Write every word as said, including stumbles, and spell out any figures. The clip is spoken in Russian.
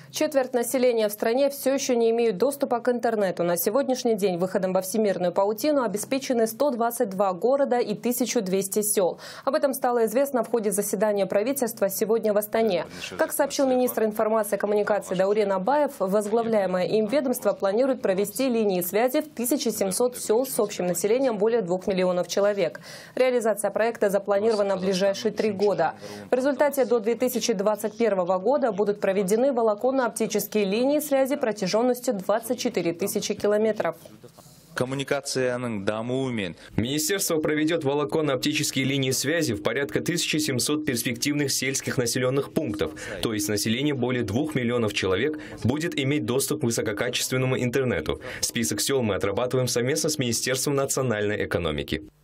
Четверть населения в стране все еще не имеют доступа к интернету. На сегодняшний день выходом во всемирную паутину обеспечены сто двадцать два города и тысяча двести сел. Об этом стало известно в ходе заседания правительства сегодня в Астане. Как сообщил министр информации и коммуникации Даурен Абаев, возглавляемое им ведомство планирует провести линии связи в тысяча семьсот сел с общим населением более двух миллионов человек. Реализация проекта запланирована в ближайшие три года. В результате до две тысячи двадцать первого года будут проведены волоконно оптические линии связи протяженностью двадцать четыре тысячи километров. Министерство проведет волоконно-оптические линии связи в порядка тысячи семисот перспективных сельских населенных пунктов, то есть население более двух миллионов человек будет иметь доступ к высококачественному интернету. Список сел мы отрабатываем совместно с Министерством национальной экономики.